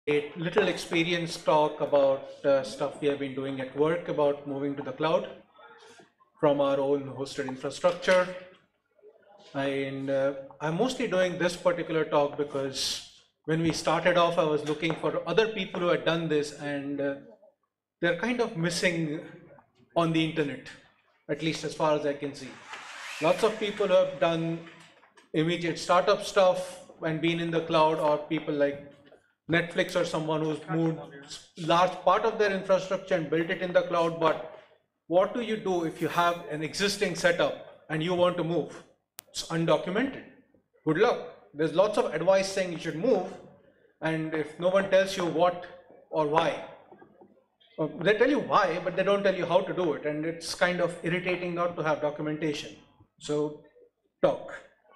a little experience talk about stuff we have been doing at work about moving to the cloud from our own hosted infrastructure. And I'm mostly doing this particular talk because when we started off, I was looking for other people who had done this, and they're kind of missing on the internet, at least as far as I can see. Lots of people who have done immediate startup stuff and been in the cloud, or people like Netflix or someone who's moved large part of their infrastructure and built it in the cloud. But what do you do if you have an existing setup and you want to move? It's undocumented. Good luck. There's lots of advice saying you should move, and if no one tells you what or why, they tell you why, but they don't tell you how to do it, and it's kind of irritating not to have documentation. So talk.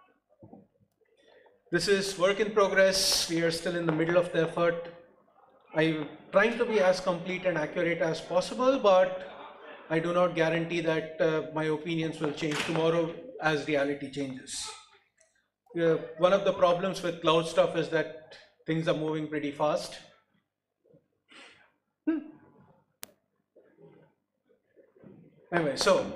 This is work in progress. We are still in the middle of the effort. I'm trying to be as complete and accurate as possible, but I do not guarantee that my opinions will change tomorrow as reality changes. One of the problems with cloud stuff is that things are moving pretty fast. Anyway, so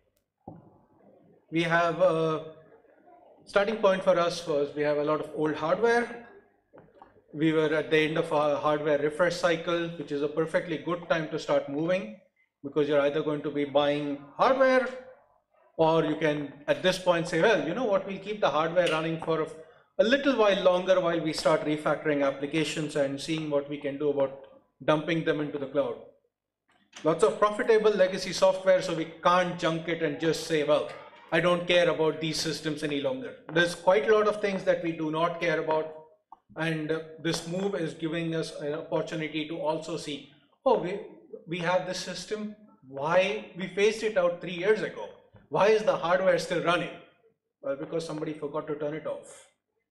we have a starting point for us was we have a lot of old hardware. We were at the end of our hardware refresh cycle, which is a perfectly good time to start moving, because you're either going to be buying hardware, or you can at this point say, well, you know what, we'll keep the hardware running for a little while longer while we start refactoring applications and seeing what we can do about dumping them into the cloud. Lots of profitable legacy software, so we can't junk it and just say, well, I don't care about these systems any longer. There's quite a lot of things that we do not care about, and this move is giving us an opportunity to also see, oh, we have this system. Why? We phased it out 3 years ago. Why is the hardware still running? Well, because somebody forgot to turn it off.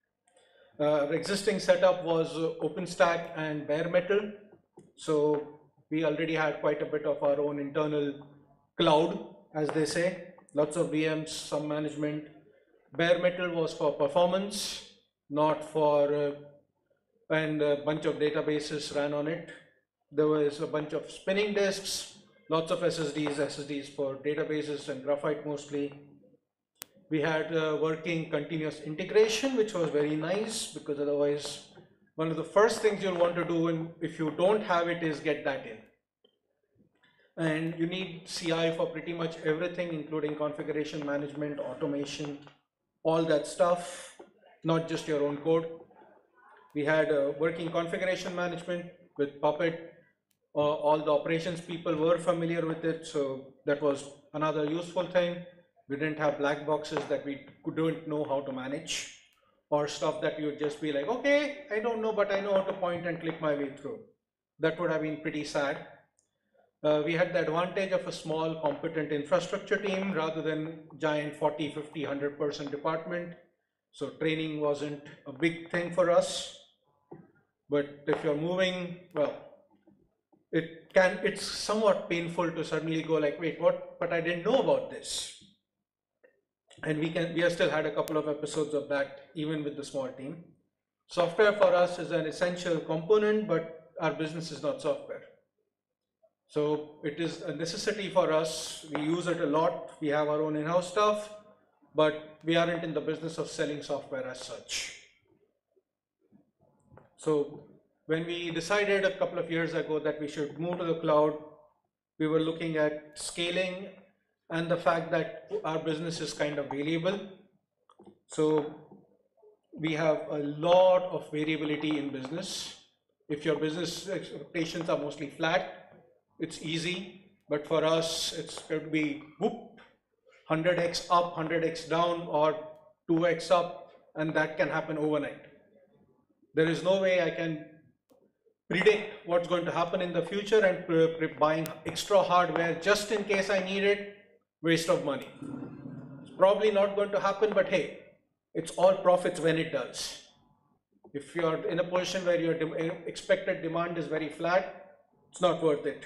Our existing setup was OpenStack and bare metal, so we already had quite a bit of our own internal cloud, as they say. Lots of VMs, some management. Bare metal was for performance, not for, and a bunch of databases ran on it. There was a bunch of spinning disks, lots of SSDs for databases and graphite mostly. We had working continuous integration, which was very nice, because otherwise, one of the first things you'll want to do, if you don't have it, is get that in. And you need CI for pretty much everything, including configuration management, automation, all that stuff, not just your own code. We had working configuration management with Puppet. All the operations people were familiar with it, so that was another useful thing. We didn't have black boxes that we couldn't know how to manage, or stuff that you would just be like, okay, I don't know, but I know how to point and click my way through. That would have been pretty sad. We had the advantage of a small competent infrastructure team rather than giant 40, 50, 100-person department. So training wasn't a big thing for us. But if you're moving, well, it's somewhat painful to suddenly go like, wait, what? But I didn't know about this. And we have still had a couple of episodes of that, even with the small team. Software for us is an essential component, but our business is not software. So it is a necessity for us. We use it a lot. We have our own in-house stuff, but we aren't in the business of selling software as such. So when we decided a couple of years ago that we should move to the cloud, we were looking at scaling and the fact that our business is kind of variable. So we have a lot of variability in business. If your business expectations are mostly flat, it's easy, but for us, it would be whoop, 100x up, 100x down, or 2x up, and that can happen overnight. There is no way I can predict what's going to happen in the future, and buying extra hardware just in case I need it, waste of money. It's probably not going to happen, but hey, it's all profits when it does. If you're in a position where your expected demand is very flat, it's not worth it.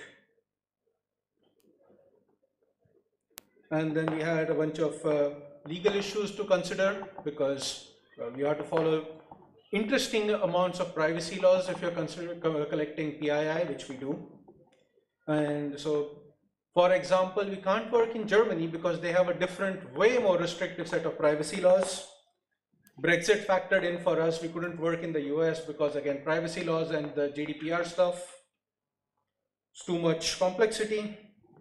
And then we had a bunch of legal issues to consider, because we have to follow interesting amounts of privacy laws if you're collecting PII, which we do. And so, for example, we can't work in Germany because they have a different, way more restrictive set of privacy laws. Brexit factored in for us. We couldn't work in the US because, again, privacy laws and the GDPR stuff. It's too much complexity.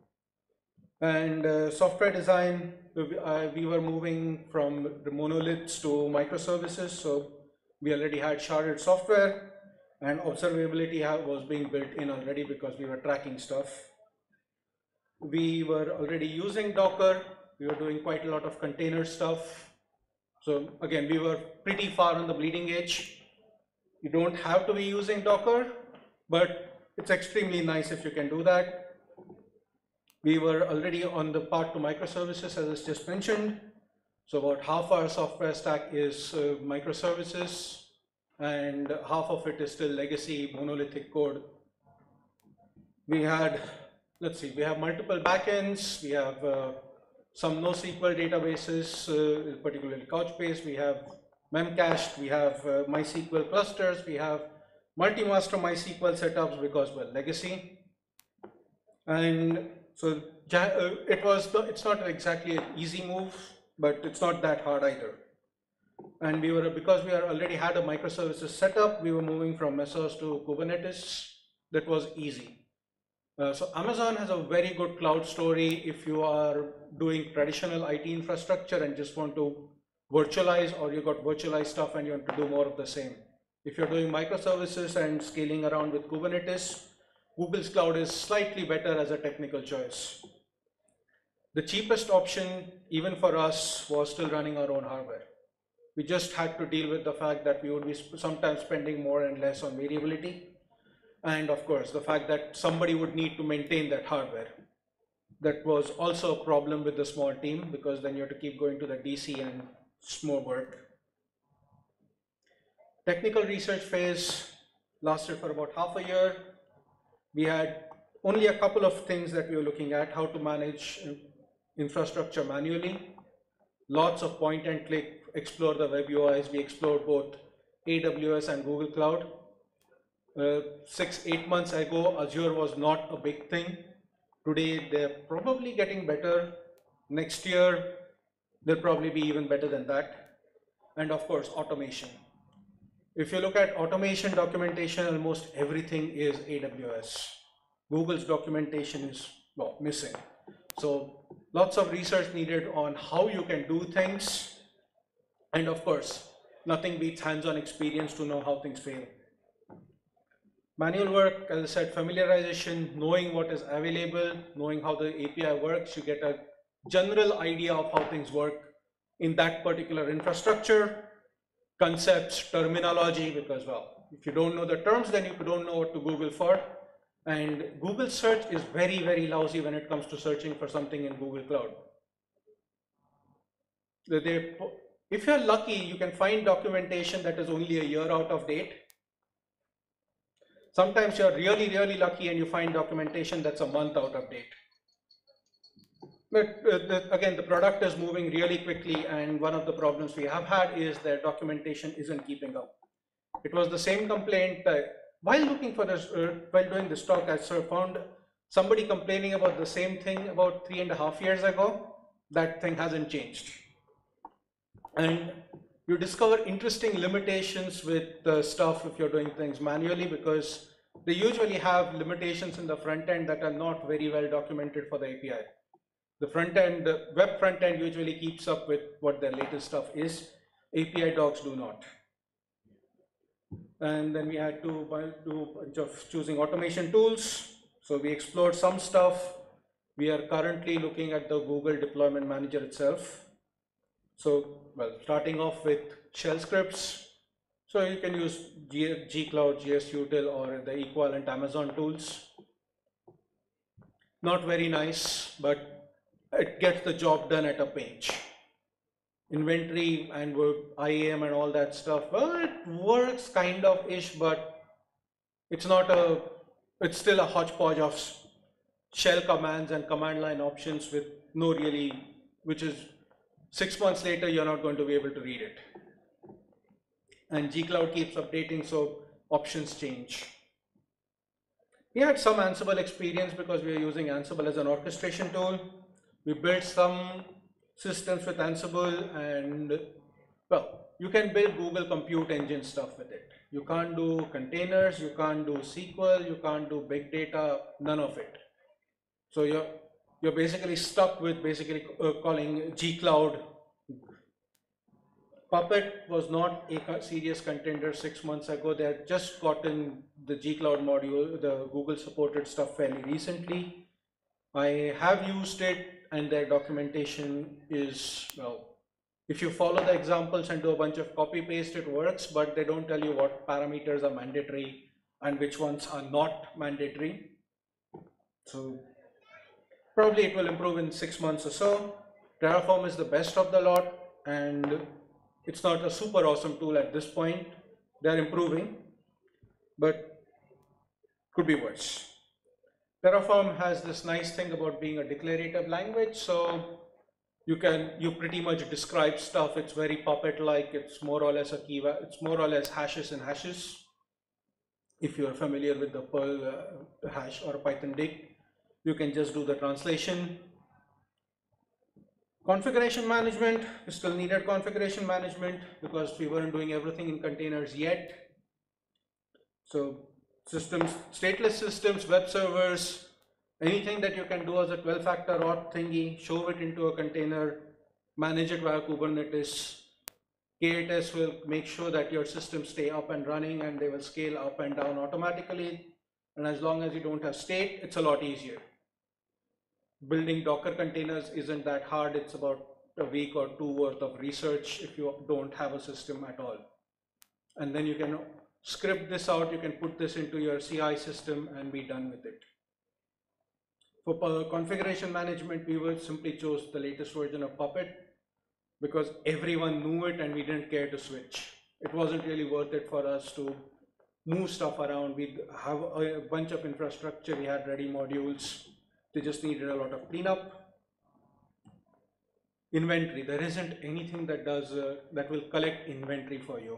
And software design, we were moving from the monoliths to microservices. So we already had sharded software, and observability was being built in already because we were tracking stuff. We were already using Docker. We were doing quite a lot of container stuff. So again, we were pretty far on the bleeding edge. You don't have to be using Docker, but it's extremely nice if you can do that. We were already on the path to microservices, as I just mentioned. So about half our software stack is microservices, and half of it is still legacy monolithic code. We had, let's see, we have multiple backends. We have some NoSQL databases, particularly Couchbase. We have Memcached. We have MySQL clusters. We have multi-master MySQL setups because, well, legacy. And so it's not exactly an easy move, but it's not that hard either. And because we already had a microservices setup, we were moving from Mesos to Kubernetes. That was easy. So Amazon has a very good cloud story if you are doing traditional IT infrastructure and just want to virtualize, or you got virtualized stuff and you want to do more of the same. If you're doing microservices and scaling around with Kubernetes, Google's cloud is slightly better as a technical choice. The cheapest option, even for us, was still running our own hardware. We just had to deal with the fact that we would be sometimes spending more and less on variability. And of course, the fact that somebody would need to maintain that hardware. That was also a problem with the small team, because then you have to keep going to the DC and it's more work. Technical research phase lasted for about half a year. We had only a couple of things that we were looking at: how to manage infrastructure manually, lots of point and click, explore the web UIs. We explored both AWS and Google Cloud. 6-8 months ago, Azure was not a big thing. Today, they're probably getting better. Next year, they'll probably be even better than that. And of course, automation. If you look at automation documentation, almost everything is AWS. Google's documentation is, well, missing. So lots of research needed on how you can do things. And of course, nothing beats hands-on experience to know how things fail. Manual work, as I said, familiarization, knowing what is available, knowing how the API works, you get a general idea of how things work in that particular infrastructure. Concepts, terminology, because, well, if you don't know the terms, then you don't know what to Google for. And Google search is very, very lousy when it comes to searching for something in Google Cloud. If you're lucky, you can find documentation that is only a year out of date. Sometimes you're really, really lucky and you find documentation that's a month out of date. But again, the product is moving really quickly, and one of the problems we have had is that documentation isn't keeping up. It was the same complaint while looking for this, while doing this talk, I found somebody complaining about the same thing about 3.5 years ago. That thing hasn't changed. And you discover interesting limitations with the stuff if you're doing things manually, because they usually have limitations in the front end that are not very well documented for the API. The front end, the web front end usually keeps up with what their latest stuff is. API docs do not. And then we had to do a bunch of choosing automation tools. So we explored some stuff. We are currently looking at the Google Deployment Manager itself. So, well, starting off with shell scripts. So you can use gcloud, gsutil, or the equivalent Amazon tools. Not very nice, but it gets the job done at a pinch. Inventory and IAM and all that stuff, well, it works kind of ish, but it's still a hodgepodge of shell commands and command line options with no which is 6 months later, you're not going to be able to read it. and G-Cloud keeps updating, so options change. We had some Ansible experience because we are using Ansible as an orchestration tool. We built some systems with Ansible, and well, you can build Google Compute Engine stuff with it. You can't do containers, you can't do SQL, you can't do big data, none of it. So you're basically stuck with calling G-Cloud. Puppet was not a serious contender 6 months ago. They had just gotten the G-Cloud module, the Google supported stuff fairly recently. I have used it, and their documentation is, well, if you follow the examples and do a bunch of copy paste, it works, but they don't tell you what parameters are mandatory and which ones are not mandatory. So probably it will improve in 6 months or so. Terraform is the best of the lot, and it's not a super awesome tool at this point. They're improving, but could be worse. Terraform has this nice thing about being a declarative language, so you pretty much describe stuff. It's very Puppet-like. It's more or less it's more or less hashes and hashes. If you're familiar with the Perl hash or Python dig, you can just do the translation. Configuration management, we still needed configuration management because we weren't doing everything in containers yet. So systems, stateless systems, web servers, anything that you can do as a 12-factor auth thingy, shove it into a container, manage it via Kubernetes. K8s will make sure that your systems stay up and running, and they will scale up and down automatically. And as long as you don't have state, it's a lot easier. Building Docker containers isn't that hard. It's about a week or two worth of research if you don't have a system at all. And then you can script this out, you can put this into your CI system and be done with it. For configuration management, we simply chose the latest version of Puppet because everyone knew it and we didn't care to switch. It wasn't really worth it for us to move stuff around. We have a bunch of infrastructure, we had ready modules. They just needed a lot of cleanup. Inventory, there isn't anything that that will collect inventory for you.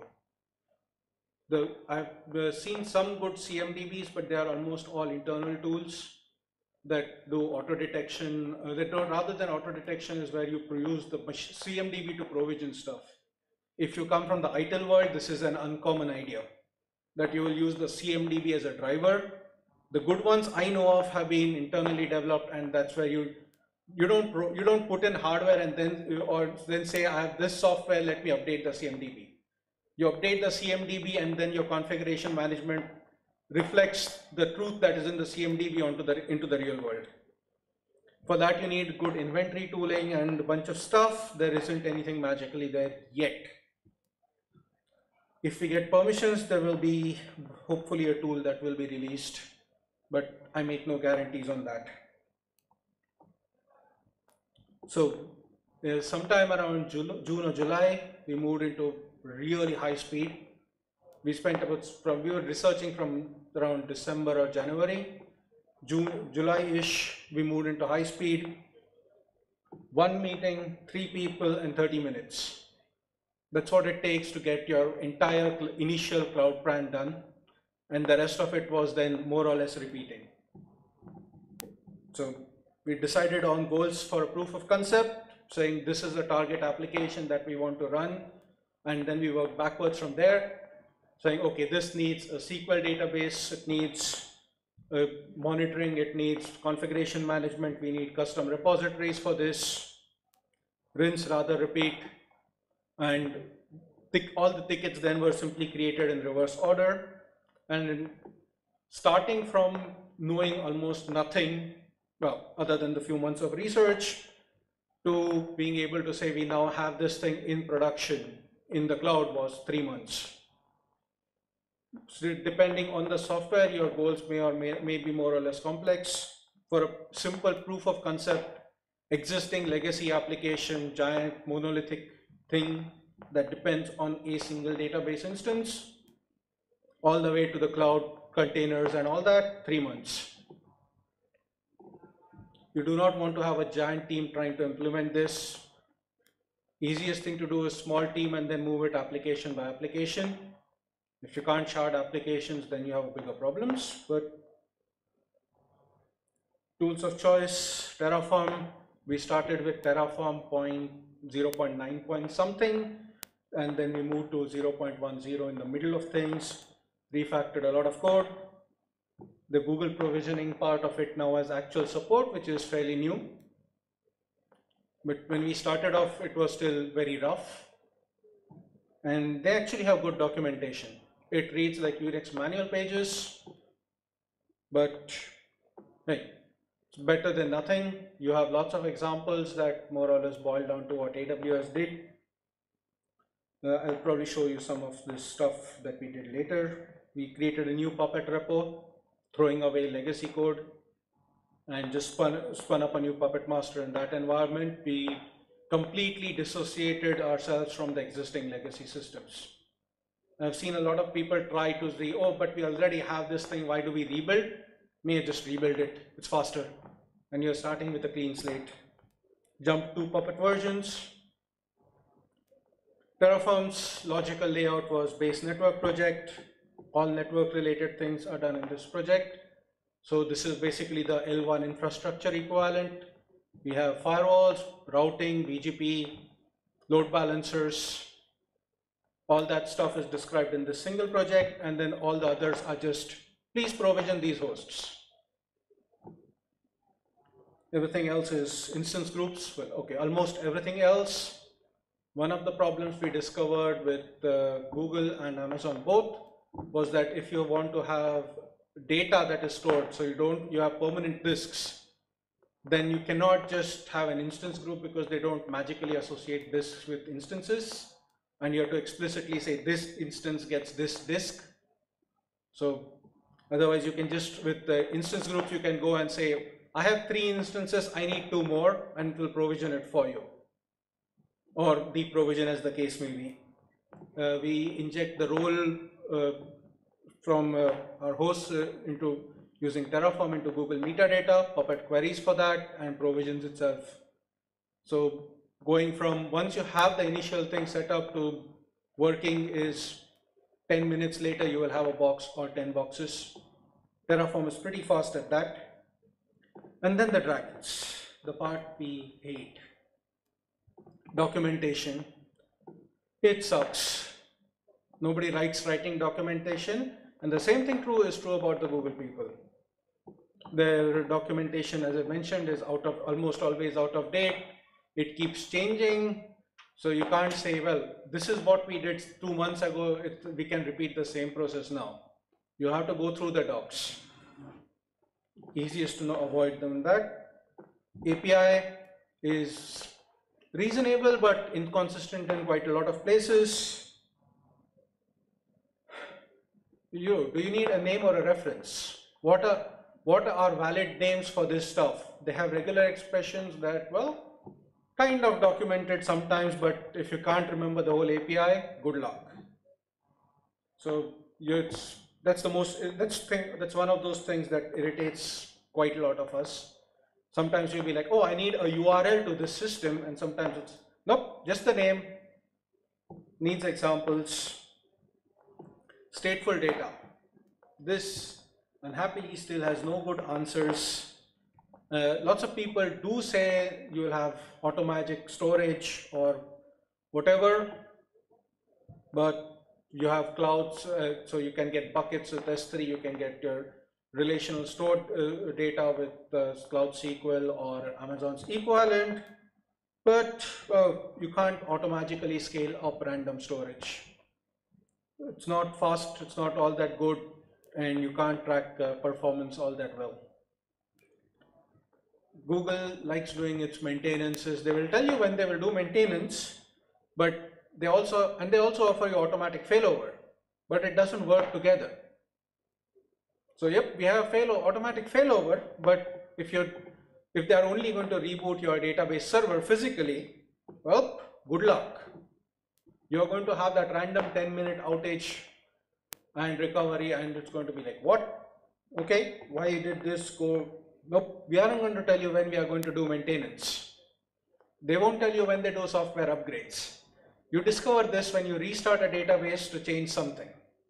I've seen some good CMDBs, but they are almost all internal tools that do auto detection. Rather than auto detection is where you use the CMDB to provision stuff. If you come from the ITIL world, this is an uncommon idea that you will use the CMDB as a driver. The good ones I know of have been internally developed, and that's where you don't put in hardware and then say I have this software, let me update the CMDB. You update the CMDB, and then your configuration management reflects the truth that is in the CMDB into the real world. For that, you need good inventory tooling and a bunch of stuff. There isn't anything magically there yet. If we get permissions, there will be hopefully a tool that will be released, but I make no guarantees on that. So sometime around June or July, we moved into really high speed. We were researching from around December or January. July-ish, we moved into high speed. One meeting, 3 people, and 30 minutes. That's what it takes to get your entire initial cloud plan done. And the rest of it was then more or less repeating. So we decided on goals for a proof of concept, saying this is the target application that we want to run. And then we work backwards from there, saying, okay, this needs a SQL database, it needs monitoring, it needs configuration management, we need custom repositories for this, rinse, rather repeat, and all the tickets then were simply created in reverse order. And starting from knowing almost nothing, well, other than the few months of research, to being able to say we now have this thing in production in the cloud was 3 months. So depending on the software, your goals may be more or less complex. For a simple proof of concept, existing legacy application, giant monolithic thing that depends on a single database instance, all the way to the cloud containers and all that, 3 months. You do not want to have a giant team trying to implement this. Easiest thing to do is small team and then move it application by application. If you can't shard applications, then you have bigger problems. But tools of choice, Terraform. We started with Terraform 0.9 point something, and then we moved to 0.10 in the middle of things, refactored a lot of code. The Google provisioning part of it now has actual support, which is fairly new. But when we started off, it was still very rough. And they actually have good documentation. It reads like Unix manual pages, but hey, it's better than nothing. You have lots of examples that more or less boil down to what AWS did. I'll probably show you some of this stuff that we did later. We created a new Puppet repo, throwing away legacy code, and just spun up a new Puppet master in that environment. We completely dissociated ourselves from the existing legacy systems. I've seen a lot of people try to say, oh, but we already have this thing, why do we rebuild? May just rebuild it, it's faster. And you're starting with a clean slate. Jump to Puppet versions. Terraform's logical layout was base network project. All network related things are done in this project. So this is basically the L1 infrastructure equivalent. We have firewalls, routing, BGP, load balancers. All that stuff is described in this single project, and then all the others are just, please provision these hosts. Everything else is instance groups. Well, okay, almost everything else. One of the problems we discovered with Google and Amazon both was that if you want to have data that is stored, so you have permanent disks, then you cannot just have an instance group because they don't magically associate disks with instances, and you have to explicitly say this instance gets this disk. So otherwise you can just, with the instance groups, you can go and say, I have 3 instances, I need 2 more, and it will provision it for you, or deprovision as the case may be. We inject the role from our hosts into using Terraform into Google metadata, Puppet queries for that, and provisions itself. So going from once you have the initial thing set up to working is 10 minutes later, you will have a box or 10 boxes. Terraform is pretty fast at that. And then the dragons, the part we hate. Documentation. It sucks. Nobody likes writing documentation. And the same thing is true about the Google people. Their documentation, as I mentioned, is almost always out of date. It keeps changing. So you can't say, well, this is what we did 2 months ago. We can repeat the same process now. You have to go through the docs. Easiest to avoid them that. API is reasonable but inconsistent in quite a lot of places. Do you need a name or a reference? What are valid names for this stuff? They have regular expressions that, well, kind of documented sometimes, but if you can't remember the whole API, good luck. So that's one of those things that irritates quite a lot of us. Sometimes you'll be like, oh, I need a URL to this system, and sometimes it's, nope, just the name. Needs examples. Stateful data. This unhappily still has no good answers. Lots of people do say you will have automatic storage or whatever, but you have clouds, so you can get buckets with S3, you can get your relational stored data with Cloud SQL or Amazon's equivalent, but you can't automatically scale up random storage. It's not fast, it's not all that good, and you can't track performance all that well. Google likes doing its maintenances. They will tell you when they will do maintenance, but they also offer you automatic failover, but it doesn't work together. So yep, we have automatic failover, but if they are only going to reboot your database server physically, well, good luck. You're going to have that random 10-minute outage and recovery, and it's going to be like, what? Okay, why did this go? Nope, we aren't going to tell you when we are going to do maintenance. They won't tell you when they do software upgrades. You discover this when you restart a database to change something.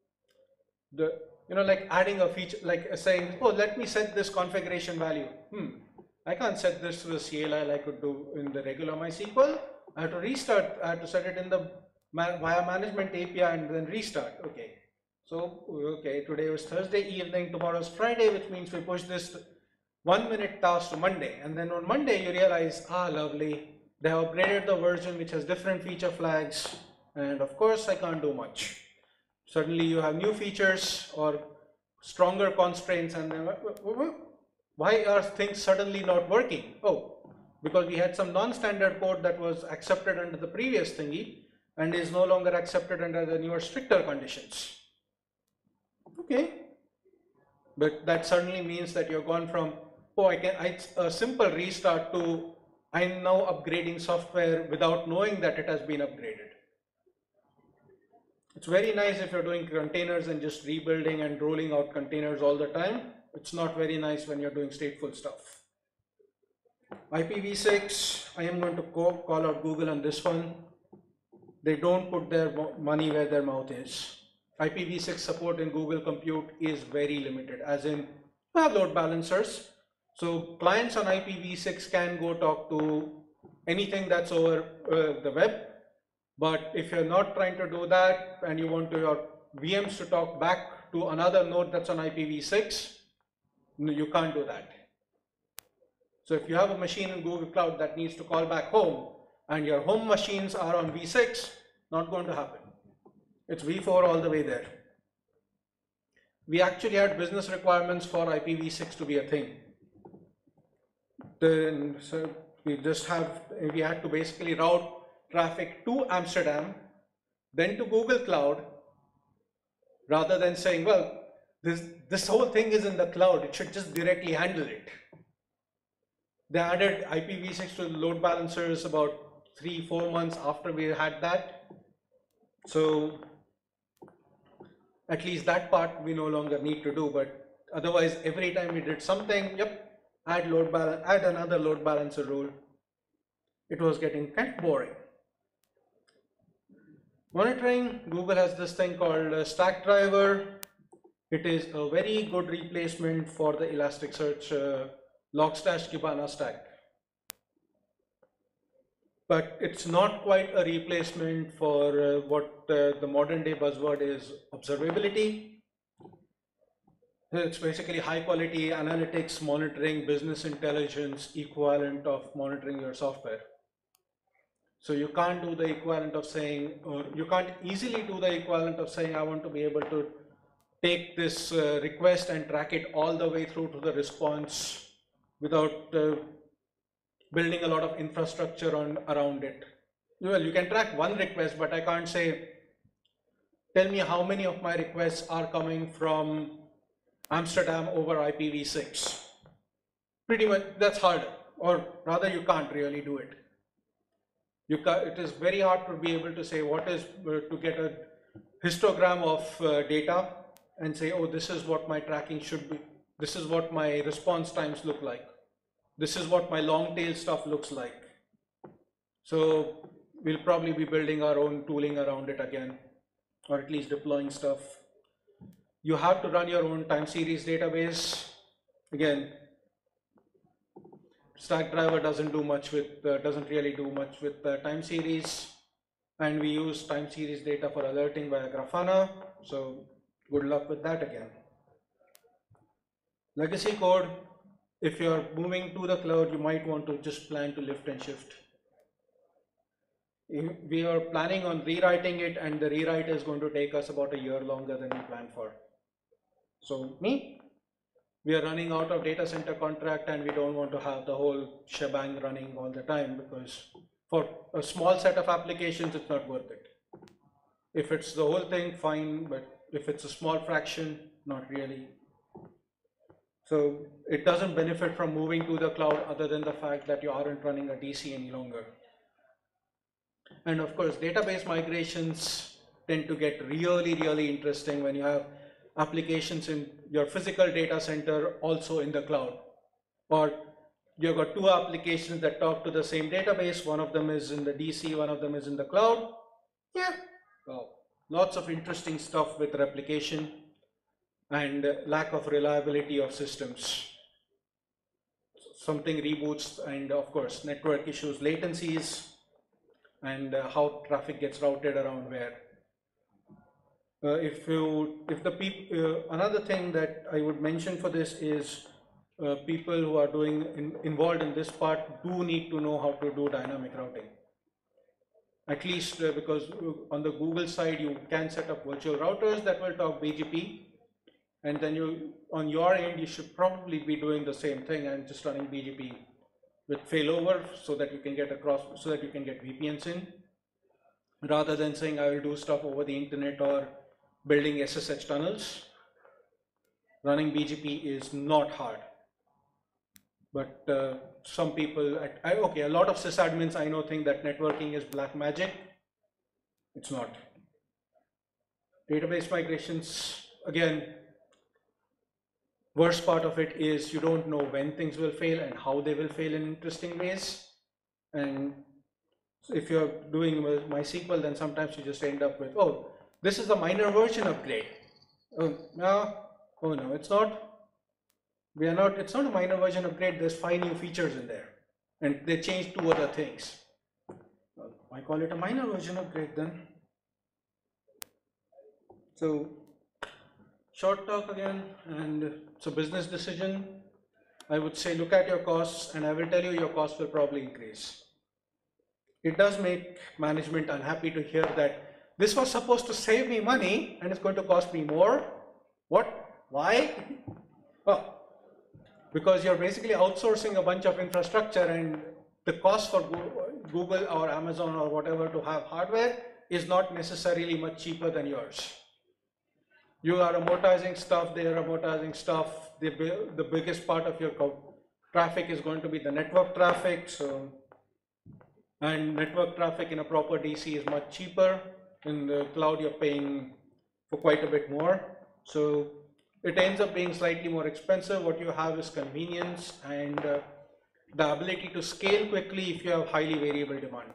Like adding a feature, like saying, oh, let me set this configuration value. I can't set this to the CLI like I could do in the regular MySQL. I have to restart, I have to set it in the via management API and then restart. Okay. So, today was Thursday evening, tomorrow's Friday, which means we push this 1 minute task to Monday. And then on Monday, you realize, lovely, they have upgraded the version which has different feature flags. And of course, I can't do much. Suddenly you have new features or stronger constraints, and then why are things suddenly not working? Oh, because we had some non-standard code that was accepted under the previous thingy and is no longer accepted under the newer stricter conditions. Okay, but that suddenly means that you're gone from, oh, it's a simple restart to I'm now upgrading software without knowing that it has been upgraded. It's very nice if you're doing containers and just rebuilding and rolling out containers all the time. It's not very nice when you're doing stateful stuff. IPv6, I am going to call out Google on this one. They don't put their money where their mouth is. IPv6 support in Google Compute is very limited, as in you have load balancers. So clients on IPv6 can go talk to anything that's over the web. But if you're not trying to do that and you want your VMs to talk back to another node that's on IPv6, you can't do that. So if you have a machine in Google Cloud that needs to call back home and your home machines are on v6, not going to happen. It's v4 all the way there. We actually had business requirements for IPv6 to be a thing. So we had to basically route traffic to Amsterdam, then to Google Cloud, rather than saying, well, this whole thing is in the cloud, it should just directly handle it. They added IPv6 to load balancers about 3-4 months after we had that. So at least that part we no longer need to do, but otherwise every time we did something, add another load balancer rule. It was getting kind of boring. Monitoring, Google has this thing called Stackdriver. It is a very good replacement for the Elasticsearch Logstash Kibana stack. But it's not quite a replacement for what the modern day buzzword is, observability. It's basically high quality analytics, monitoring, business intelligence, equivalent of monitoring your software. So you can't do the equivalent of saying, or you can't easily do the equivalent of saying, I want to be able to take this request and track it all the way through to the response without building a lot of infrastructure around it. Well, you can track one request, but I can't say, tell me how many of my requests are coming from Amsterdam over IPv6. Pretty much, that's harder, or rather you can't really do it. It is very hard to be able to say what is, to get a histogram of data and say, oh, this is what my tracking should be. This is what my response times look like. This is what my long tail stuff looks like. So we'll probably be building our own tooling around it again, or at least deploying stuff. You have to run your own time series database. Again, Stackdriver doesn't really do much with time series, and we use time series data for alerting via Grafana. So good luck with that again. Legacy code, if you're moving to the cloud, you might want to just plan to lift and shift. We are planning on rewriting it, and the rewrite is going to take us about a year longer than we planned for. So we are running out of data center contract, and we don't want to have the whole shebang running all the time, because for a small set of applications, it's not worth it. If it's the whole thing, fine, but if it's a small fraction, not really. So it doesn't benefit from moving to the cloud other than the fact that you aren't running a DC any longer. And of course, database migrations tend to get really, really interesting when you have applications in your physical data center also in the cloud, or you've got two applications that talk to the same database. One of them is in the DC, one of them is in the cloud. Yeah, well, lots of interesting stuff with replication and lack of reliability of systems. Something reboots, and of course, network issues, latencies, and how traffic gets routed around where. Another thing that I would mention for this is people who are involved in this part do need to know how to do dynamic routing. At least because on the Google side, you can set up virtual routers that will talk BGP, and then on your end, you should probably be doing the same thing and just running BGP with failover so that you can get VPNs in, rather than saying I will do stuff over the internet or building SSH tunnels. Running BGP is not hard, but some people, a lot of sysadmins I know think that networking is black magic. It's not. Database migrations, again, worst part of it is you don't know when things will fail and how they will fail in interesting ways. And if you're doing MySQL, then sometimes you just end up with, oh, this is a minor version upgrade. Oh no, it's not. It's not a minor version upgrade. There's 5 new features in there, and they changed 2 other things. Well, I call it a minor version upgrade then. So, short talk again, and it's a business decision. I would say look at your costs, and I will tell you your costs will probably increase. It does make management unhappy to hear that this was supposed to save me money and it's going to cost me more. What? Why? Well, because you're basically outsourcing a bunch of infrastructure, and the cost for Google or Amazon or whatever to have hardware is not necessarily much cheaper than yours. You are amortizing stuff, they are amortizing stuff. The biggest part of your traffic is going to be the network traffic. And network traffic in a proper DC is much cheaper. In the cloud, you're paying for quite a bit more. So it ends up being slightly more expensive. What you have is convenience and the ability to scale quickly if you have highly variable demand.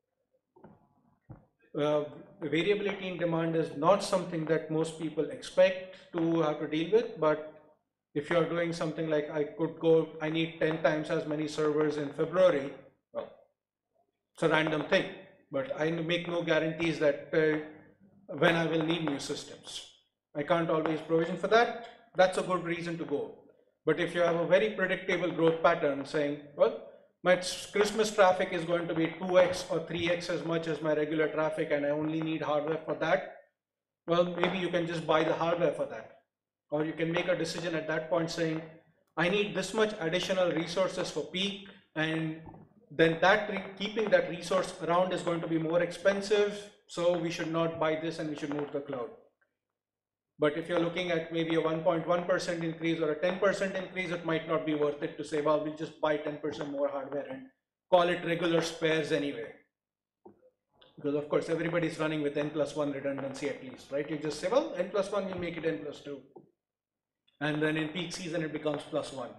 Variability in demand is not something that most people expect to have to deal with, but if you're doing something like I need 10 times as many servers in February, well, it's a random thing, but I make no guarantees that when I will need new systems. I can't always provision for that. That's a good reason to go. But if you have a very predictable growth pattern saying, well, my Christmas traffic is going to be 2x or 3x as much as my regular traffic and I only need hardware for that, well, maybe you can just buy the hardware for that. Or you can make a decision at that point saying, I need this much additional resources for peak, and then keeping that resource around is going to be more expensive, so we should not buy this and we should move to the cloud. But if you're looking at maybe a 1.1% increase or a 10% increase, it might not be worth it to say, well, we'll just buy 10% more hardware and call it regular spares anyway. Because of course, everybody's running with n+1 redundancy at least, right? You just say, well, n+1, we'll make it n+2. And then in peak season, it becomes +1.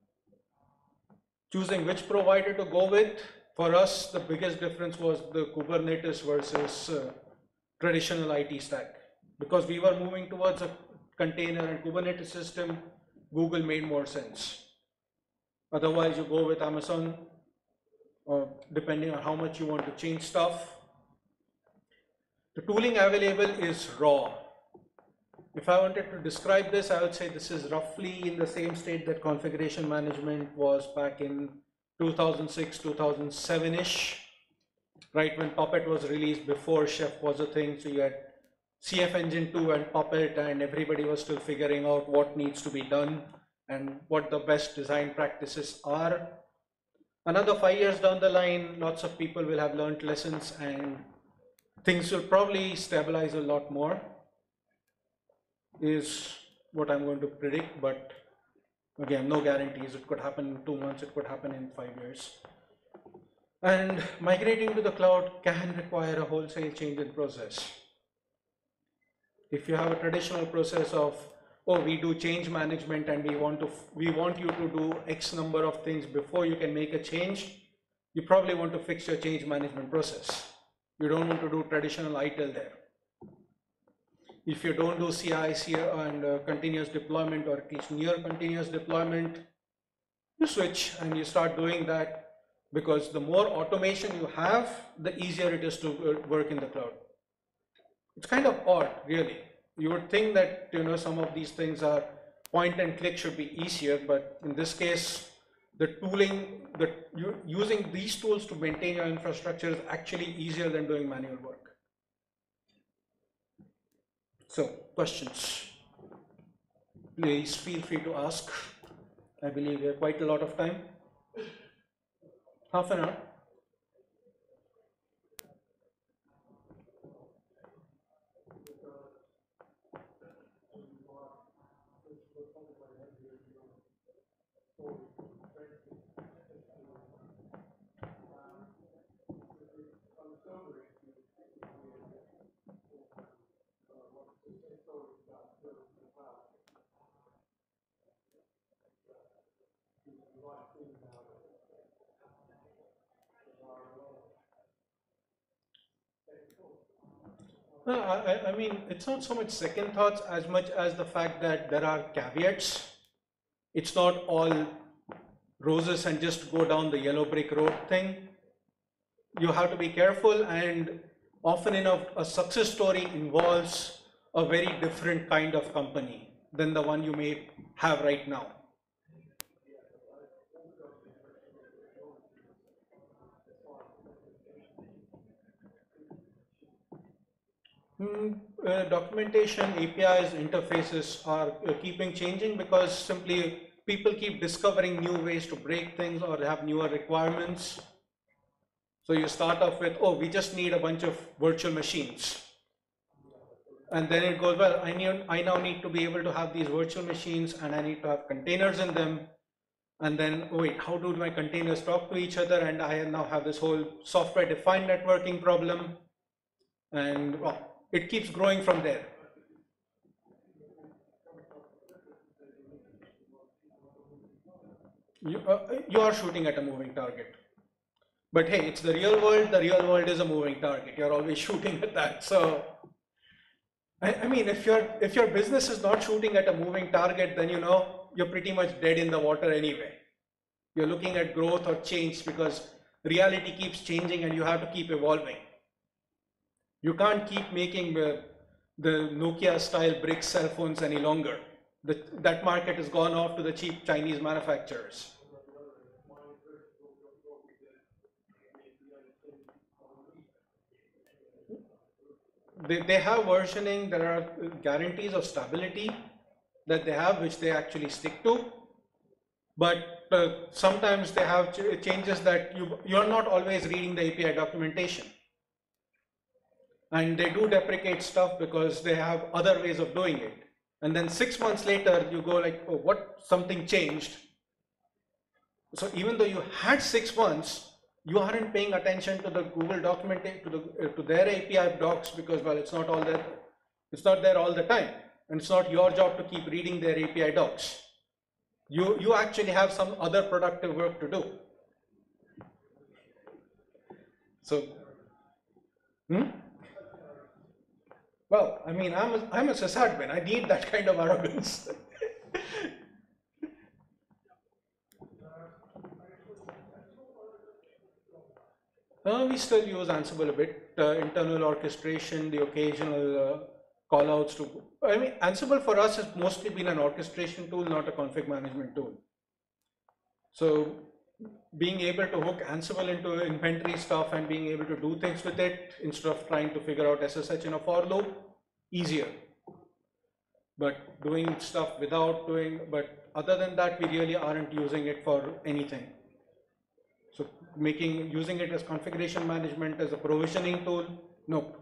Choosing which provider to go with, for us, the biggest difference was the Kubernetes versus traditional IT stack. Because we were moving towards a container and Kubernetes system, Google made more sense. Otherwise, you go with Amazon, or depending on how much you want to change stuff. The tooling available is raw. If I wanted to describe this, I would say this is roughly in the same state that configuration management was back in 2006, 2007-ish, right when Puppet was released, before Chef was a thing. So you had CF Engine 2 and Puppet, and everybody was still figuring out what needs to be done and what the best design practices are. Another 5 years down the line, lots of people will have learned lessons and things will probably stabilize a lot more, is what I'm going to predict. But again, no guarantees. It could happen in 2 months, it could happen in 5 years. And migrating to the cloud can require a wholesale change in process. If you have a traditional process of, oh, we do change management and we want you to do X number of things before you can make a change, you probably want to fix your change management process. You don't want to do traditional ITIL there. If you don't do CI, and continuous deployment, or at least near continuous deployment, you switch and you start doing that, because the more automation you have, the easier it is to work in the cloud. It's kind of odd, really. You would think that some of these things are point and click should be easier, but in this case, the tooling, using these tools to maintain your infrastructure is actually easier than doing manual work. So, questions? Please feel free to ask. I believe we have quite a lot of time. Half an hour. No, I mean, it's not so much second thoughts as much as the fact that there are caveats. It's not all roses and just go down the yellow brick road thing. You have to be careful, and often enough, a success story involves a very different kind of company than the one you may have right now. Documentation, APIs, interfaces are keeping changing, because simply people keep discovering new ways to break things or have newer requirements. So you start off with, oh, we just need a bunch of virtual machines. And then it goes, well, I now need to be able to have these virtual machines, and I need to have containers in them. And then, oh wait, how do my containers talk to each other? And I now have this whole software-defined networking problem. And well, it keeps growing from there. You are shooting at a moving target. But hey, it's the real world. The real world is a moving target. You're always shooting at that. So, I mean, if your business is not shooting at a moving target, then you're pretty much dead in the water anyway. You're looking at growth or change, because reality keeps changing and you have to keep evolving. You can't keep making the Nokia style brick cell phones any longer. That market has gone off to the cheap Chinese manufacturers. They have versioning. There are guarantees of stability that they have, which they actually stick to. But sometimes they have changes that you're not always reading the API documentation. And they do deprecate stuff because they have other ways of doing it. And then 6 months later, you go like, oh, what? Something changed. So even though you had 6 months, you aren't paying attention to the Google documentation, to their API docs, because, well, it's not there all the time. And it's not your job to keep reading their API docs. You actually have some other productive work to do. So, well, I mean, I'm a sysadmin. I need that kind of arrogance. We still use Ansible a bit, internal orchestration, the occasional callouts to. I mean, Ansible for us has mostly been an orchestration tool, not a config management tool. So, being able to hook Ansible into inventory stuff and being able to do things with it instead of trying to figure out SSH in a for loop, easier. But doing stuff but other than that, we really aren't using it for anything. So using it as configuration management, as a provisioning tool, nope.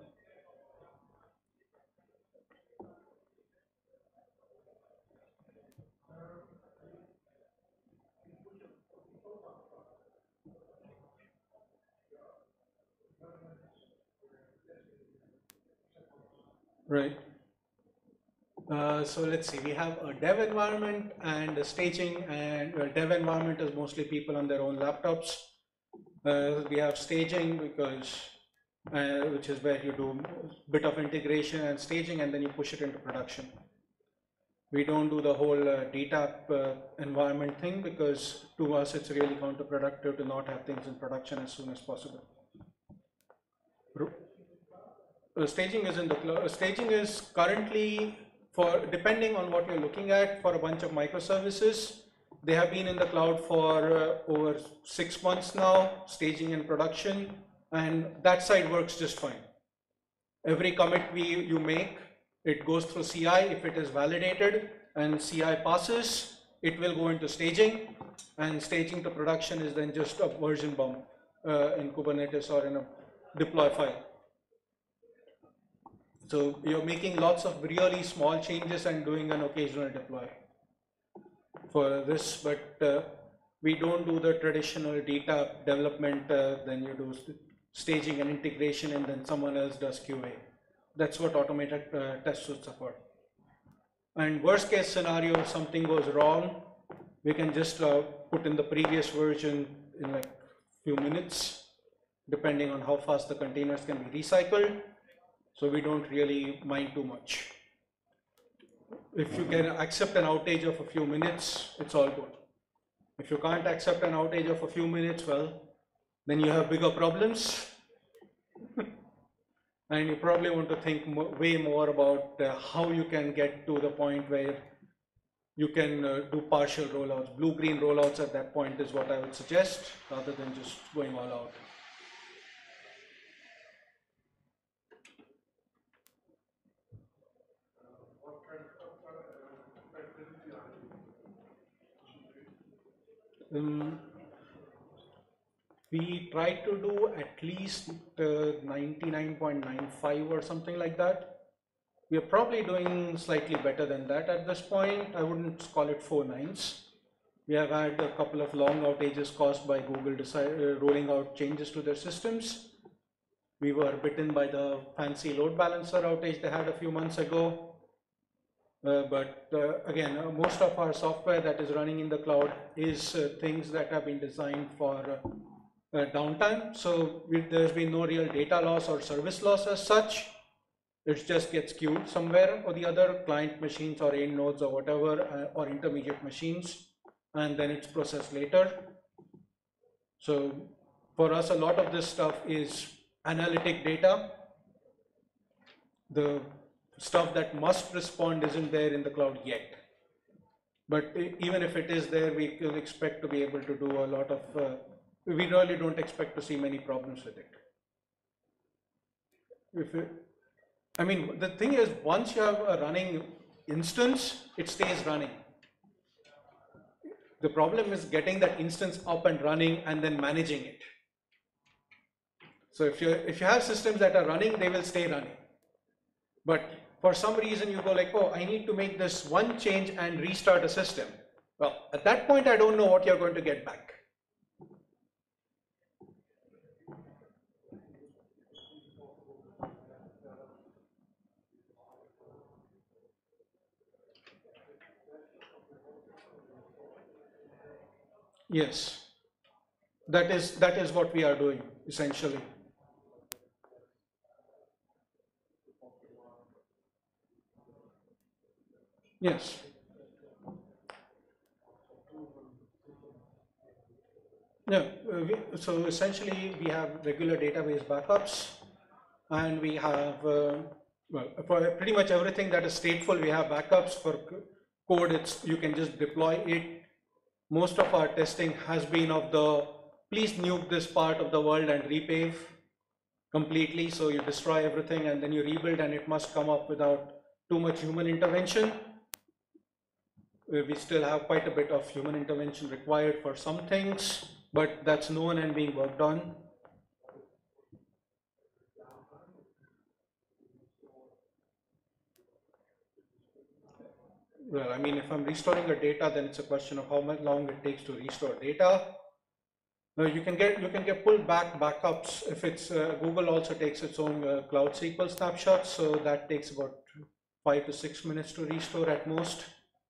Right. So let's see, we have a dev environment and a staging, and dev environment is mostly people on their own laptops. We have staging because which is where you do a bit of integration and staging and then you push it into production. We don't do the whole DTAP environment thing because to us it's really counterproductive to not have things in production as soon as possible. Staging is in the cloud. Staging is currently, for depending on what you're looking at, for a bunch of microservices. They have been in the cloud for over 6 months now, staging in production, and that side works just fine. Every commit you make, it goes through CI. If it is validated and CI passes, it will go into staging, and staging to production is then just a version bump in Kubernetes or in a deploy file. So you're making lots of really small changes and doing an occasional deploy for this, but we don't do the traditional data development, then you do staging and integration and then someone else does QA. That's what automated test suits support. And worst case scenario, if something goes wrong, we can just put in the previous version in like few minutes, depending on how fast the containers can be recycled. So we don't really mind too much. If you can accept an outage of a few minutes, it's all good. If you can't accept an outage of a few minutes, well, then you have bigger problems. And you probably want to think way more about how you can get to the point where you can do partial rollouts. Blue-green rollouts at that point is what I would suggest, rather than just going all out. We try to do at least 99.95 or something like that. We are probably doing slightly better than that at this point. I wouldn't call it 4 nines. We have had a couple of long outages caused by Google rolling out changes to their systems. We were bitten by the fancy load balancer outage they had a few months ago. Again, most of our software that is running in the cloud is things that have been designed for downtime. So there's been no real data loss or service loss as such. It just gets queued somewhere or the other, client machines or end nodes or whatever, or intermediate machines, and then it's processed later. So for us, a lot of this stuff is analytic data. The stuff that must respond isn't there in the cloud yet. But even if it is there, we will expect to be able to do a lot of, we really don't expect to see many problems with it. I mean, the thing is, once you have a running instance, it stays running. The problem is getting that instance up and running and then managing it. So if you have systems that are running, they will stay running. But for some reason you go like, oh, I need to make this one change and restart a system. Well, at that point, I don't know what you're going to get back. Yes, that is what we are doing essentially. Yes. Yeah, so essentially we have regular database backups, and we have, well, for pretty much everything that is stateful, we have backups. For code, you can just deploy it. Most of our testing has been of the, please nuke this part of the world and repave completely. So you destroy everything and then you rebuild, and it must come up without too much human intervention. We still have quite a bit of human intervention required for some things, but that's known and being worked on. Well, I mean, if I'm restoring a data, then it's a question of how much long it takes to restore data. Now you can get pulled back backups if it's Google also takes its own Cloud SQL snapshots, so that takes about 5 to 6 minutes to restore at most.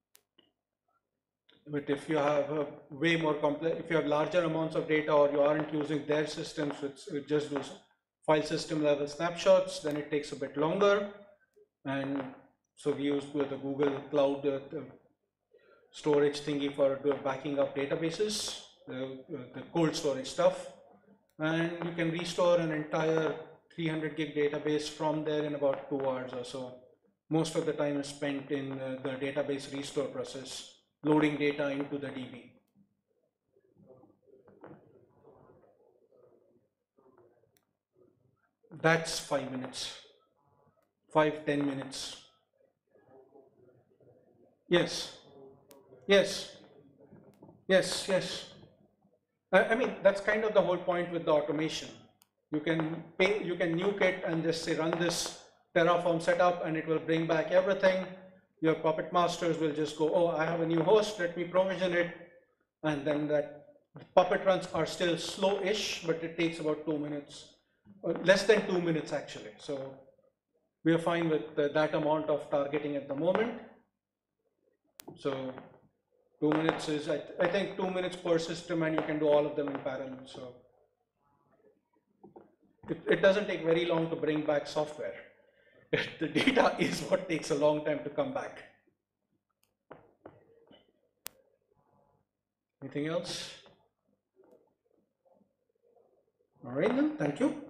But if you have a way more complex, if you have larger amounts of data or you aren't using their systems, which just do file system level snapshots, then it takes a bit longer. And so we use the Google Cloud storage thingy for backing up databases, the cold storage stuff. And you can restore an entire 300 gig database from there in about 2 hours or so. Most of the time is spent in the database restore process, loading data into the DB. That's 5 minutes, 5-10 minutes. Yes, yes, yes, yes. I mean, that's kind of the whole point with the automation. You can nuke it and just say run this Terraform setup and it will bring back everything. Your Puppet masters will just go, oh, I have a new host, let me provision it. And then that Puppet runs are still slow-ish, but it takes about 2 minutes, or less than 2 minutes actually. So we are fine with that amount of targeting at the moment. So 2 minutes is, I think 2 minutes per system, and you can do all of them in parallel. So it doesn't take very long to bring back software. The data is what takes a long time to come back. Anything else? All right then, thank you.